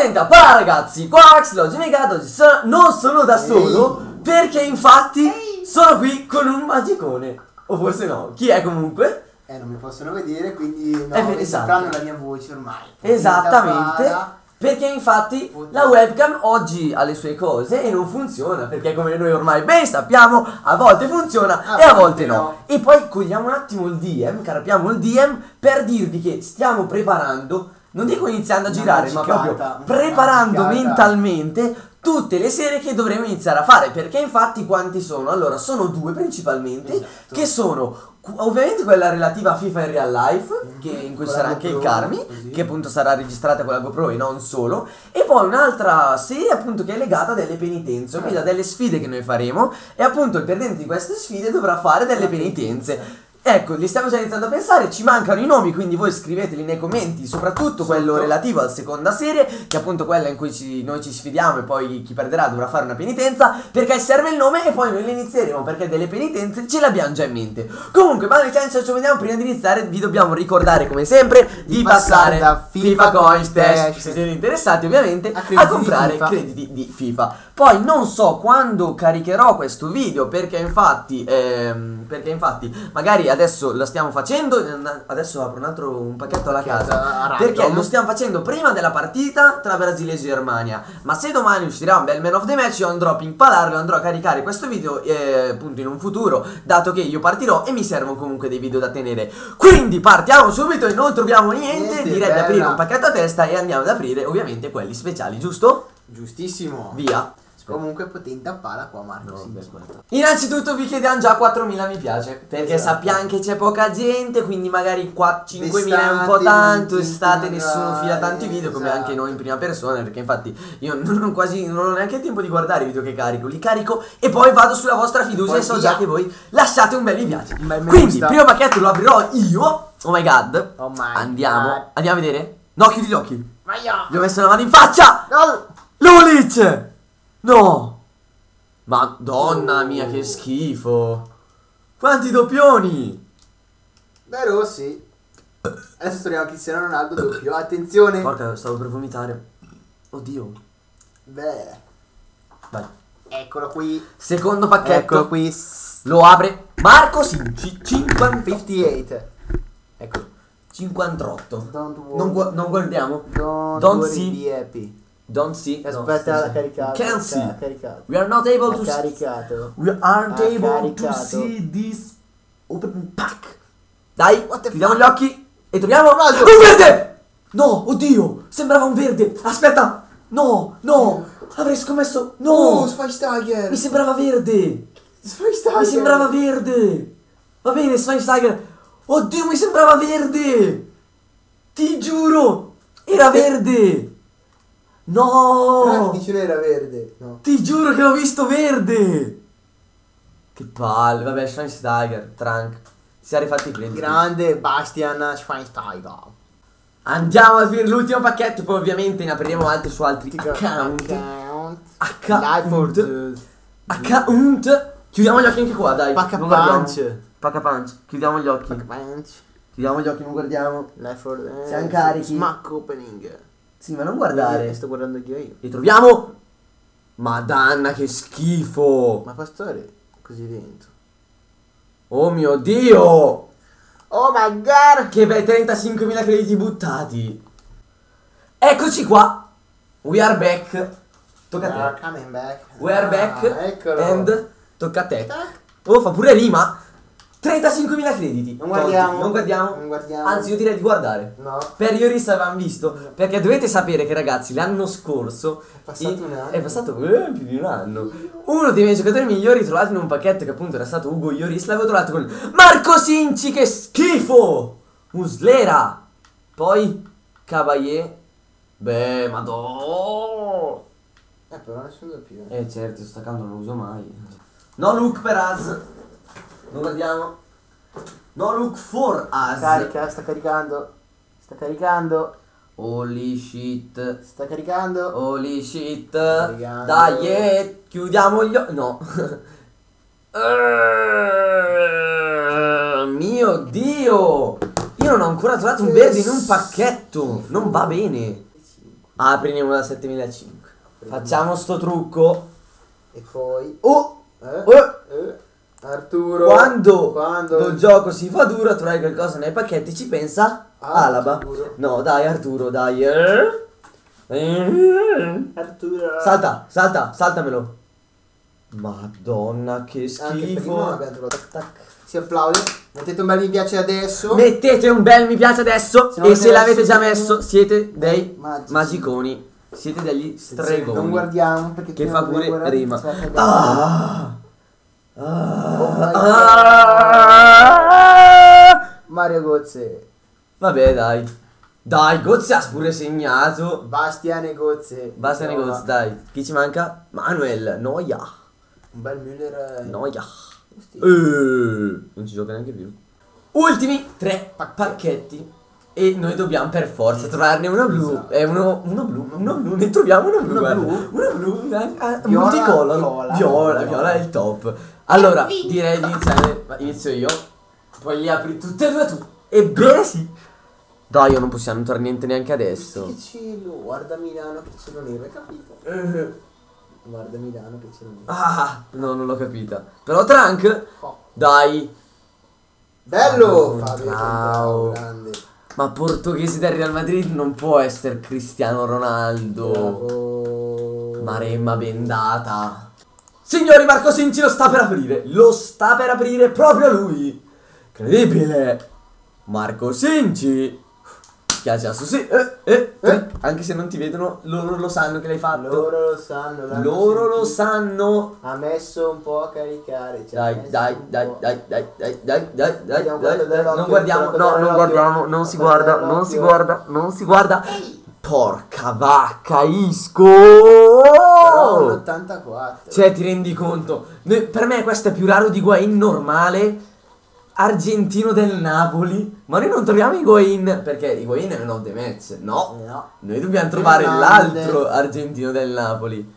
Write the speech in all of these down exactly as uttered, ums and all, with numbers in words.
Potente pala ragazzi, qua Max l'ho giocato, non sono da solo, Ehi. perché infatti Ehi. sono qui con un magicone. O forse no, chi è comunque? Eh, non mi possono vedere, quindi no, eh, mi esatto. sapranno la mia voce ormai. Esattamente, perché infatti Potente. la webcam oggi ha le sue cose e non funziona, perché come noi ormai ben sappiamo, a volte funziona a e a volte no. no. E poi cogliamo un attimo il D M, carapiamo il D M per dirvi che stiamo preparando, non dico iniziando a Una girare, magicata, ma proprio preparando mentalmente tutte le serie che dovremo iniziare a fare, perché infatti quanti sono? Allora, sono due principalmente, esatto. che sono ovviamente quella relativa a FIFA in Real Life, mm-hmm. che in cui ci sarà anche il Carmi, così. che appunto sarà registrata con la GoPro e non solo, e poi un'altra serie appunto che è legata a delle penitenze, quindi a delle sfide che noi faremo, e appunto il perdente di queste sfide dovrà fare delle penitenze. Ecco, li stiamo già iniziando a pensare, ci mancano i nomi, quindi voi scriveteli nei commenti, soprattutto quello relativo alla seconda serie, che è appunto quella in cui ci, noi ci sfidiamo e poi chi perderà dovrà fare una penitenza, perché serve il nome e poi noi le inizieremo, perché delle penitenze ce le abbiamo già in mente. Comunque, ma noi ci vediamo, prima di iniziare vi dobbiamo ricordare come sempre di, di passare da FIFA Coin Stash, se siete interessati ovviamente, a, a comprare crediti di FIFA. Poi non so quando caricherò questo video, perché infatti, ehm, perché infatti magari adesso lo stiamo facendo, adesso apro un altro un pacchetto alla casa, perché lo stiamo facendo prima della partita tra Brasile e Germania, ma se domani uscirà un bel man of the match io andrò a impalarlo, andrò a caricare questo video eh, appunto in un futuro, dato che io partirò e mi servono comunque dei video da tenere. Quindi partiamo subito e non troviamo niente, niente direi di aprire un pacchetto a testa e andiamo ad aprire ovviamente quelli speciali, giusto? Giustissimo. Via. Comunque potente a pala qua Marco. No, innanzitutto vi chiediamo già quattromila mi piace, perché esatto. sappiamo che c'è poca gente, quindi magari cinquemila è un po' tanto, estate nessuno fila tanti video, esatto. come anche noi in prima persona, perché infatti io non, non quasi non ho neanche il tempo di guardare i video che carico, li carico e poi vado sulla vostra fiducia e so via. già che voi lasciate un bel mi piace. Un bel quindi il primo pacchetto lo aprirò io. Oh my god. Oh my Andiamo. god. Andiamo a vedere? No, chiudi gli occhi. Ma io. Gli ho messo la mano in faccia. No. Lulic. No! Madonna mia, che schifo! Quanti doppioni! Beh, Rossi. Adesso torniamo a Cristiano Ronaldo doppio. Attenzione! Porca, stavo per vomitare. Oddio. Beh. Vai. Eccolo qui. Secondo pacchetto. Eccolo qui. Lo apre Marco Sinci. cinquanta cinquantotto. Ecco. cinquantotto. Don't worry. Non, gu non guardiamo. Don't, Don't worry, see. be happy. Don't see. Aspetta, no, la caricata. Can't see. Ha caricato. We are not able to caricato. We aren't ha able caricato. to see this open pack. Dai, chiudiamo fuck? gli occhi e troviamo un altro. Un verde! No, oddio, sembrava un verde. Aspetta. No, no. Avrei scommesso. No. Oh, Schweinsteiger. Mi sembrava verde. Schweinsteiger. Mi sembrava verde. Va bene, Schweinsteiger. Oddio, mi sembrava verde. Ti giuro, era verde. No! No, dice non era verde. No. Ti giuro che l'ho visto verde! Che palle, vabbè, Schweinsteiger, Trank. Si è rifatti i crediti. Grande Bastian Schweinsteiger. Andiamo a finire l'ultimo pacchetto, poi ovviamente ne apriremo altri su altri account. Account. Account. Chiudiamo gli occhi anche qua, dai. Pacca non punch. Pacca punch. Chiudiamo gli occhi. Pacca punch. Chiudiamo gli occhi, non guardiamo. Left for the Siamo carichi. Smack opening. Sì, ma non guardare. Sto guardando io io. Li troviamo. Madonna, che schifo. Ma pastore, così dentro. Oh mio Dio. Oh my god. Che bei trentacinquemila crediti buttati. Eccoci qua. We are back. Tocca a te. We coming back. We are ah, back. Eccolo. And tocca a te. Oh, fa pure rima. trentacinquemila crediti. Non guardiamo. Non guardiamo. Non guardiamo. Anzi, io direi di guardare. No. Per Ioris avevamo visto. No. Perché dovete sapere che ragazzi, l'anno scorso è passato un anno. È passato eh, più di un anno. Uno dei miei giocatori migliori trovato in un pacchetto che appunto era stato Ugo Ioris, l'avevo trovato con Marco Sinci, che schifo! Muslera. Poi Cavalier. Beh, madò. Eh, però nessuno più. Eh certo, sto account non lo uso mai. No look per us. Lo guardiamo. No look for us. Carica, sta caricando. Sta caricando. Holy shit. Sta caricando. Holy shit. Caricando. Dai, eh, chiudiamo gli occhi. No. uh, mio Dio. Io non ho ancora trovato un verde in un pacchetto. Non va bene. Aprine uno da settemilacinque. Facciamo sto trucco. E poi... Oh! Eh, Oh! eh, Arturo. Quando, Quando il gioco si fa duro, trovai qualcosa nei pacchetti, ci pensa Alaba. Arturo. No, dai Arturo, dai. Eh. Arturo. Salta, salta, saltamelo. Madonna, che Anche prima schifo. abbiamo trovato. Tac. Si applaude. Mettete un bel mi piace adesso. Mettete un bel mi piace adesso. Se non E avete se l'avete messo- già messo, siete dei Magici. magiconi. Siete degli stregoni. Non guardiamo perché Che prima fa dobbiamo pure guardare rima. se va a cagare. Ah. Oh my Ah. Mario Gozze. Vabbè, dai. Dai, Gozze ha pure segnato. Bastiane Gozze. Basta Insomma, Gozze, dai. Chi ci manca? Manuel. Noia. Un bel Müller. eh, Noia. giusti. Eh, non ci gioca neanche più. Ultimi tre pacchetti. E noi dobbiamo per forza trovarne uno blu. Esatto. E uno, uno blu. Uno blu. Ne troviamo uno blu. Uno guarda. blu? Uno blu. eh, eh, Viola, multicolor. viola. Viola, viola è il top. Allora, direi di iniziare. Inizio io. Poi li apri tutte e due tu. Ebbene sì. Dai, io non possiamo entrare niente neanche adesso. Che cielo. Guarda Milano che cielo nero, hai capito? Eh, Guarda Milano che cielo nero. Ah, no, non l'ho capita. Però Trunk. Oh. Dai. Bello! Ah, Fabio Contrao. Contrao, grande. Ma portoghese del Real Madrid non può essere Cristiano Ronaldo. Bravo. Maremma bendata. Signori, Marco Sinci lo sta per aprire. Lo sta per aprire proprio lui. Incredibile. Marco Sinci. Piace su sì. Eh, eh, eh. Anche se non ti vedono, loro lo sanno che l'hai fatto. Loro lo sanno. l'hanno Loro lo sentito. sanno. Ha messo un po' a caricare. ci ha Dai, messo dai, un dai, po'. dai, dai, dai, dai, dai, dai, Vediamo dai, quello dai. dell'occhio, Non guardiamo, quello no, non dell'occhio. guardiamo, non si Quello guarda, non si dell'occhio. guarda, non si guarda. Porca vacca, Però un Isco! ottantaquattro. Cioè, ti rendi conto? Noi- per me questo è più raro di Higuain normale, argentino del Napoli. Ma noi non troviamo Higuain, perché Higuain è un of the match. No, No. noi dobbiamo trovare Fernandez. l'altro argentino del Napoli.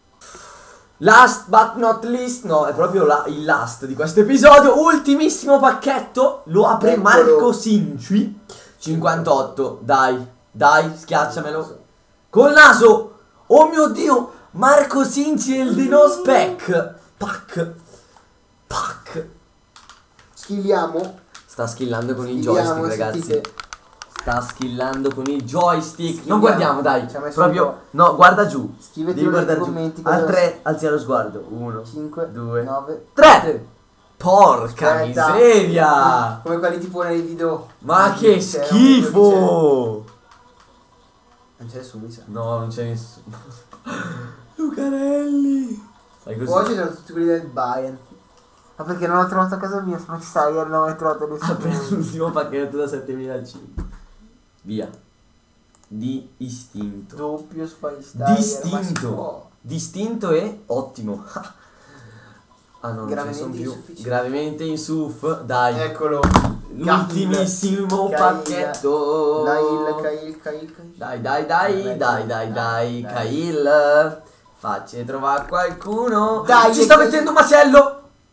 Last but not least, no, è proprio la- il last di questo episodio. Ultimissimo pacchetto, lo apre Eccolo. Marco Sinci. cinquantotto, dai, dai, schiacciamelo. Col naso, oh mio Dio, Marco Sinci e il Dino Spec. Pac, pac. Schilliamo. Sta skillando con il Schilliamo, joystick, ragazzi. sentite. Sta skillando con il joystick. Schilliamo. Non guardiamo, dai. Ci ha messo un Proprio. po'. No, guarda giù. Scrivetelo Devi nei guardare giù. commenti Al cosa- tre, alzi lo sguardo. Uno, cinque, due, nove, tre. Porca Aspetta. miseria. Come quelli tipo nei video. Ma che C'era un schifo. Non c'è nessuno, mi sa. No, non c'è nessuno. Lucarelli. Sai Poi così. ci sono tutti quelli del Bayern. Ma perché non ho trovato a casa mia? Sono Steiger, non ho mai trovato Apri nessuno. l'ultimo pacchetto da settemilacinque. Via. Di istinto. Doppio Spy Steiger. Distinto. Distinto e ottimo. Ah no, non ce ne sono Gravemente più. insufficiente. Gravemente in suff. Dai. Eccolo. L'ultimissimo Cahill. pacchetto. Cahill, Cahill, Cahill, Cahill. Dai, dai, dai, Dai, dai, dai, dai, dai. Cahill. Facci trovare qualcuno. Dai, ci sta Cahill. mettendo un macello.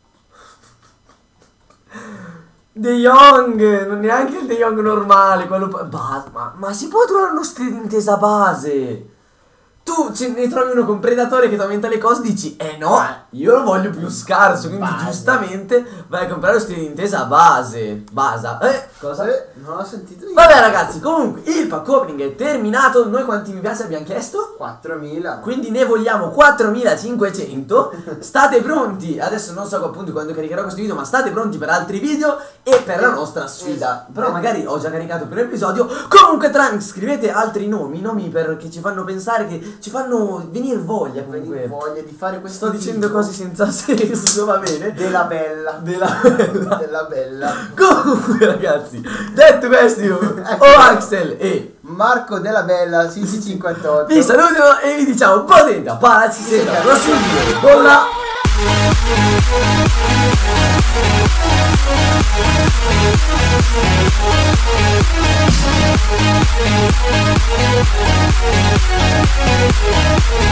De Jong, non neanche il De Jong normale, quello pa- ba- ma, ma si può trovare uno stile d'intesa base? Tu ce ne trovi uno con Predatore che ti aumenta le cose, dici eh no, io lo voglio più scarso, quindi Base. giustamente vai a comprare lo stile d'intesa base. Basa. Eh, cosa? Eh, non ho sentito io. Vabbè ragazzi, comunque il pack opening è terminato. Noi quanti mi piace abbiamo chiesto? quattromila. Quindi ne vogliamo quattromilacinquecento. State pronti. Adesso non so appunto quando caricherò questo video, ma state pronti per altri video e per la nostra sfida. Però magari ho già caricato per l'episodio. Comunque Trunks, scrivete altri nomi, nomi per, che ci fanno pensare, che ci fanno venire voglia comunque. Venire voglia di fare questo Sto dicendo video. cose senza senso, va bene? Della bella. Della Della bella. Comunque ragazzi, detto questo io Ecco. o Axel e Marco Della Bella, Sisi cinquantotto. vi salutiamo e vi diciamo potente, pala, ci sentiamo al prossimo video con la We'll be right back.